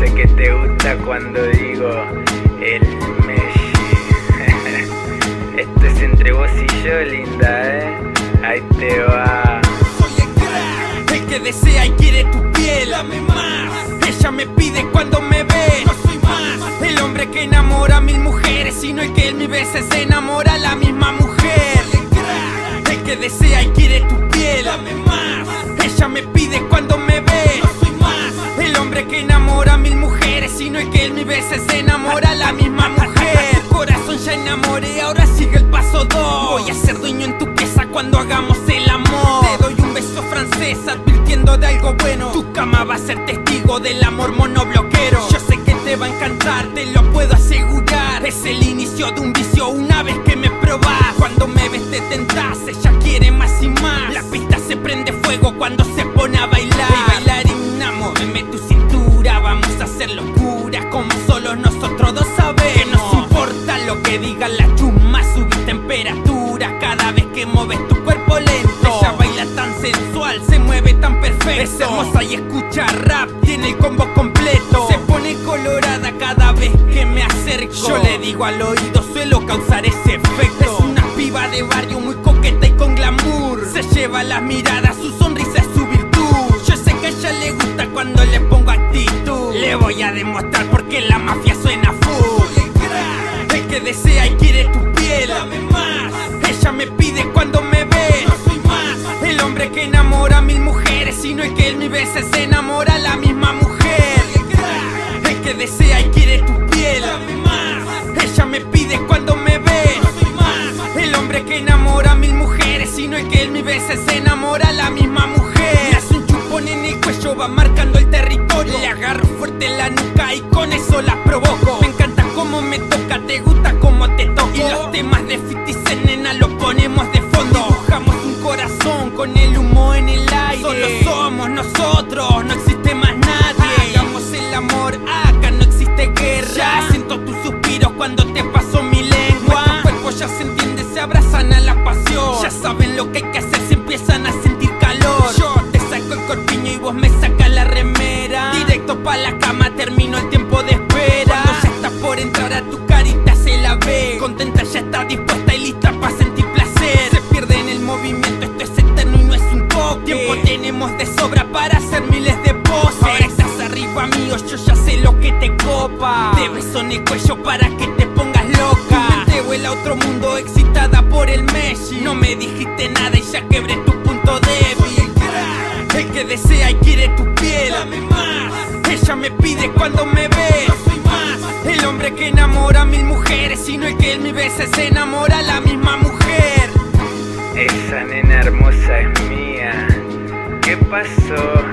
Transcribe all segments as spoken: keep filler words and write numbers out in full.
sé que te gusta cuando digo el Messi. Esto es entre vos y yo, linda, eh. Ahí te va. Soy el crack, el que desea y quiere tu piel. Dame más. Ella me pide cuando me ve. No soy más el hombre que enamora a mil mujeres, sino el que en mil veces se enamora a la misma mujer. Soy el crack, el que desea y quiere tu piel. Dame más. Ella me pide cuando me ve. No soy más el hombre que enamora a mil mujeres, sino el que en mil veces se enamora a la misma mujer. Tu corazón ya enamoré, ahora sigue el paso dos. Voy a ser dueño en tu pieza cuando hagamos el amor. Te doy un beso francés advirtiendo de algo bueno. Tu cama va a ser testigo del amor monobloquero. Yo sé que te va a encantar, te lo puedo asegurar. Es el inicio de un vicio una vez que me probás. Cuando me ves te tentás, ella quiere más y más. La pista se prende fuego cuando se pone a bailar. Hey, bailarina, móveme tu cintura. Vamos a hacer locuras como solo nosotros dos sabemos. Que nos importa lo que diga la chuma. Subir temperatura cada vez que mueves tu cuerpo lento. Ella baila tan sensual, se mueve tan perfecto. Es hermosa y escucha rap, tiene el combo completo. Se pone colorada cada vez que me acerco. Yo le digo al oído, suelo causar ese efecto. Es una piba de barrio muy coqueta y con glamour. Se lleva las miradas, su sonrisa es su virtud. Yo sé que a ella le gusta cuando le pongo actitud. Le voy a demostrar porque la mafia suena full. Soy el crack, el que desea y quiere tu piel. Dame más. Ella me pide cuando me ve. No soy más el hombre que enamora a mil mujeres, sino el que en mil veces se enamora a la misma mujer. Soy el crack, el que desea y quiere tu piel. Dame más. Ella me pide cuando me ve. No soy más el hombre que enamora a mil mujeres, sino el que en mil veces se enamora a la misma mujer. Me hace un chupón en el cuello, va marcando el territorio. Le agarro fuerte la nuca y con eso la provoco. Me encanta cómo me toca, te gusta cómo te toco. Y los temas de fifty Cent, nena, lo ponemos de fondo. Dibujamos un corazón con el humo en el aire. Solo somos nosotros, no existe más nadie. Hagamos el amor, acá no existe guerra. Ya siento tus suspiros cuando te paso mi lengua. Nuestro cuerpo ya se entiende, se abrazan a la pasión. Ya saben lo que hay que hacer, se empiezan a sentir calor. Yo te saco el corpiño y vos me sacas la remera. Directo pa' la cama, termino el tiempo de espera. Cuando ya está por entrar a tu carita se la ve. Contenta, ya está dispuesta y lista pa' sentir placer. Se pierde en el movimiento, esto es eterno y no es un toque. Tiempo tenemos de sobra para hacer miles de poses. Ahora estás arriba mío, yo ya sé lo que te copa. Te beso en el cuello para que te pongas loca. Tu mente vuela a otro mundo excitada por el Messi. No me dijiste nada y ya quebré tu punto débil. Soy el crack, el que desea y quiere tu piel. Dame más. Ella me pide cuando me ve. No soy más el hombre que enamora a mil mujeres, sino el que en mil veces se enamora a la misma mujer. Esa nena hermosa es mía. ¿Qué pasó?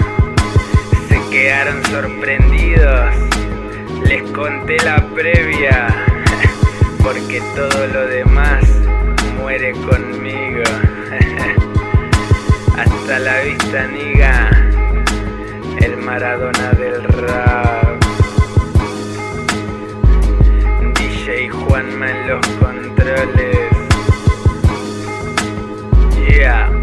Se quedaron sorprendidos. Les conté la previa, porque todo lo demás muere conmigo. Hasta la vista, niga, el Maradona del rap. D J Juanma en los controles. Yeah.